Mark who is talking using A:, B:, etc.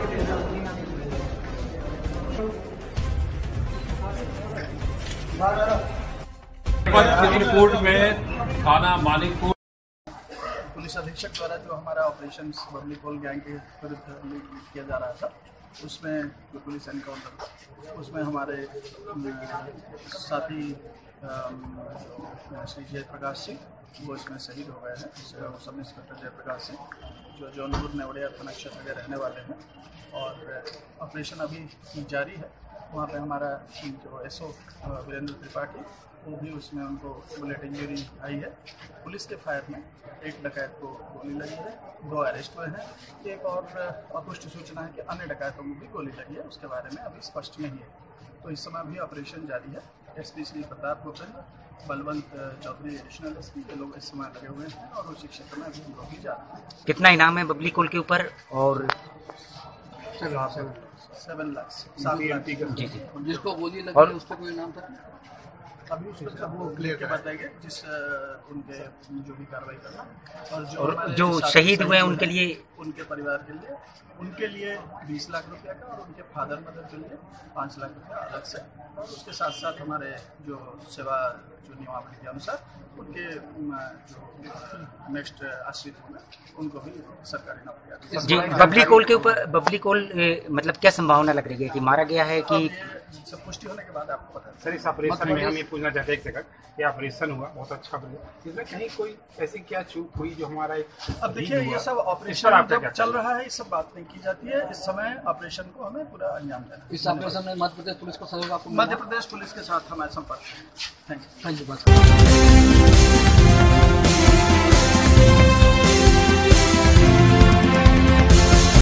A: चित्रकूट में थाना मानिकपुर
B: पुलिस अधीक्षक द्वारा जो हमारा ऑपरेशन बबली कोल गैंग के विरुद्ध किया जा रहा था, उसमें जो पुलिस एनकाउंटर उसमें हमारे साथी श्री जयप्रकाश सिंह वो इसमें शहीद हो गए हैं। सब इंस्पेक्टर जयप्रकाश सिंह जो जौनपुर नेवड़िया थाना क्षेत्र के रहने वाले हैं और ऑपरेशन अभी जारी है। वहाँ पे हमारा जो एसओ वीरेंद्र त्रिपाठी वो भी उसमें उनको बुलेट इंजरी आई है। पुलिस के फायर में एक डकैत को गोली लगी है, 2 अरेस्ट हुए हैं। एक और अपुष्ट सूचना है कि अन्य डकैतों को भी गोली लगी है, उसके बारे में अभी स्पष्ट नहीं है। तो इस समय भी ऑपरेशन जारी है। SP Shri Pratap Gopendra, Balwant Chaudhary additional SP, ये लोग इस समय लगे हुए हैं और उसी क्षेत्र में अभी हम लोग भी जा रहे हैं।
C: कितना इनाम है बबली कोल के ऊपर? और
B: 7 लाख 7 लाख
C: जी जी।
D: जिसको गोली लगी उस पर कोई इनाम था?
B: अभी उसको सब वो क्लियर के बताएंगे, जिस उनके जो भी कार्रवाई करना
C: और जो शहीद हुए हैं उनके लिए,
B: उनके परिवार के लिए 20 लाख रुपया का और उनके फादर मदर के लिए 5 लाख रुपया अलग से, और उसके साथ साथ हमारे जो सेवा जो नियमावली के अनुसार उनके जो नेक्स्ट आश्रित होंगे उनको भी सरकारी नौकरी
C: जी। बबली कोल के ऊपर मतलब क्या संभावना लग रही है कि मारा गया है कि
B: सब पुष्टि होने के बाद आपको पता है।
E: सर, इस ऑपरेशन में हम ये पूछना चाहते हैं, एक सेकंड, ये ऑपरेशन हुआ बहुत अच्छा बना, इसमें कहीं कोई ऐसी क्या चूक हुई जो हमारा
B: अब देखिए ये सब ऑपरेशन जब चल रहा है, ये सब बात नहीं की जाती है। इस समय ऑपरेशन को हमें पूरा अंजाम देना है।
D: इस ऑपरेशन में मध्य प्रदेश पुलिस को सहयोग आपको?
B: मध्य प्रदेश पुलिस के साथ हमारे संपर्क है। Thank you.
D: Thank you.